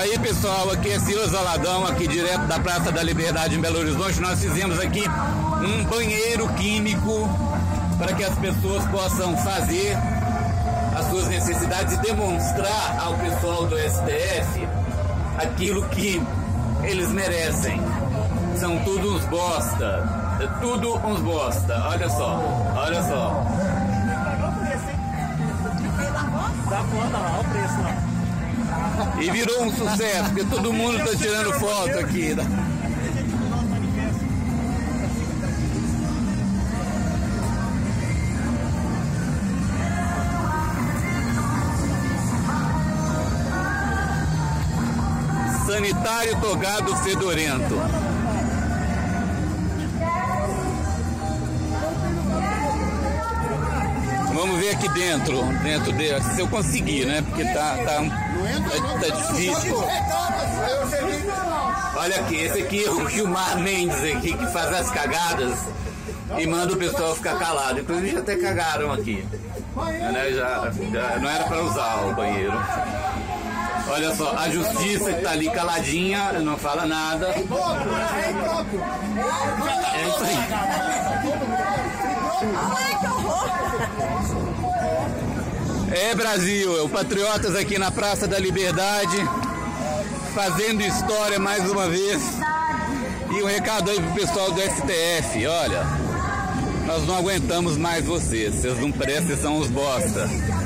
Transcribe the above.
aí, pessoal, aqui é Silas Valadão, aqui direto da Praça da Liberdade em Belo Horizonte. Nós fizemos aqui um banheiro químico para que as pessoas possam fazer as suas necessidades e demonstrar ao pessoal do STF aquilo que eles merecem. São tudo uns bosta, é tudo uns bosta. Olha só, olha só. Dá conta lá, olha o preço lá. E virou um sucesso, porque todo mundo está tirando foto aqui. Sanitário togado fedorento. Vamos ver aqui dentro dele, se eu conseguir, né? Porque tá difícil. Olha aqui, esse aqui é o Gilmar Mendes aqui, que faz as cagadas e manda o pessoal ficar calado. Inclusive já até cagaram aqui. Já não era para usar o banheiro. Olha só, a justiça que tá ali caladinha, não fala nada. É isso aí. É Brasil, o Patriotas aqui na Praça da Liberdade, fazendo história mais uma vez. E um recado aí pro pessoal do STF, olha, nós não aguentamos mais vocês não prestam, são os bosta.